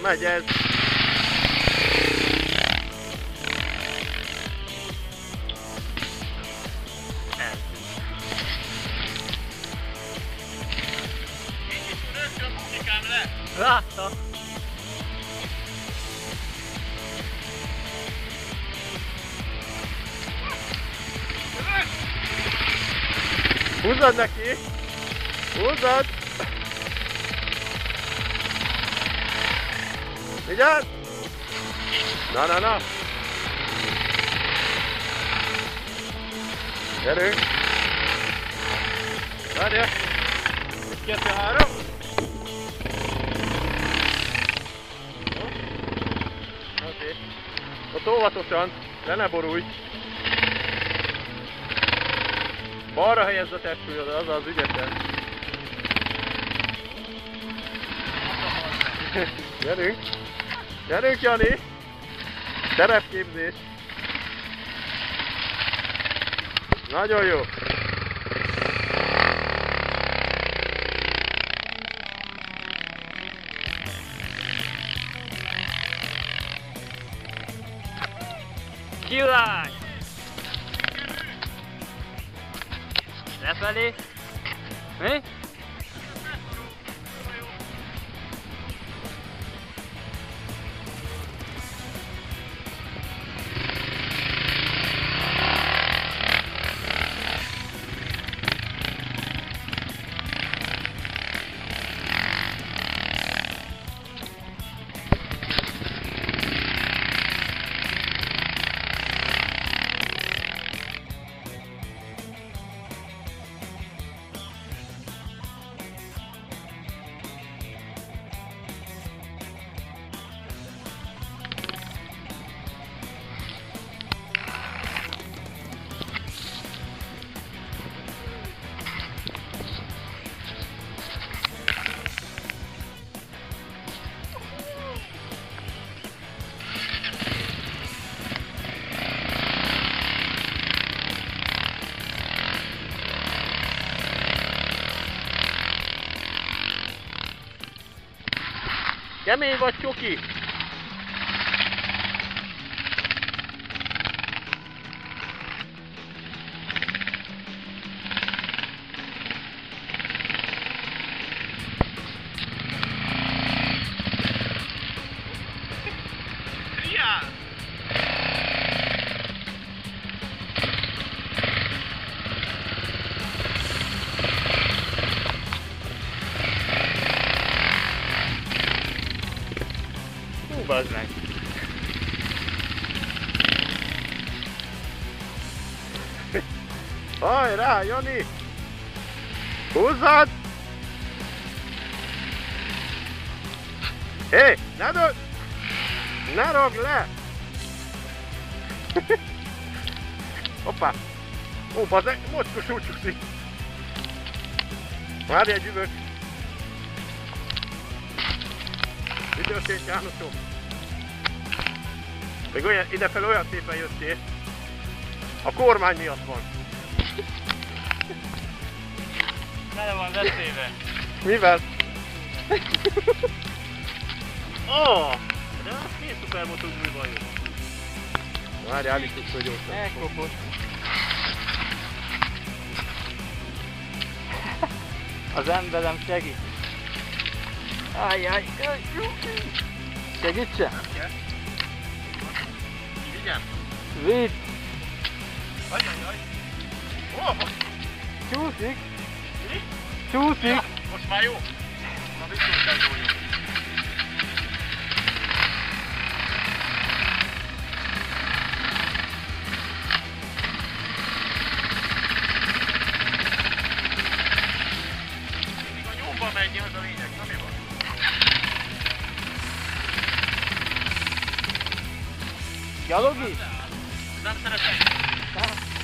megy ez. Látta! Húzzad neki! Húzzad! Vigyázz! Na, na, na! Gyerünk! Várja! 1, 2, 3! Oké. Ott óvatosan, le ne borulj! Balra helyezd a testsúlyodat, azaz ügyesen. Gyerünk! Gyerünk, Jani! Terepképzés! Nagyon jó! Király! Lefelé? Mi? Kemény vagy, csoki? Bazd meg! Hajrá, Jani! Húzzad! Hé, ne dög! Ne ragd le! Hoppá! Ó, bazdmeg, mocskos úgy csúszik! Várj egy üvöt! Mi történt, Jánosom? Még olyan, idefel olyan szépen jöttél. A kormány miatt van. Bele van veszélybe. Mivel? Ó! De az milyen szupermotor újban jön. Várj, állítsuk föl gyorsan. Elkopott. Az emberem segít. Ajjaj, segítsen? Vigyázz! Vidd! Ajjajjaj! Oh! Csúszik! Mi? Csúszik! Ja, most már jó? Na, biztonságban vagyok. Mindig a nyomba menj, az a lényeg, na mi van? Gyalogi? Nem szeretem.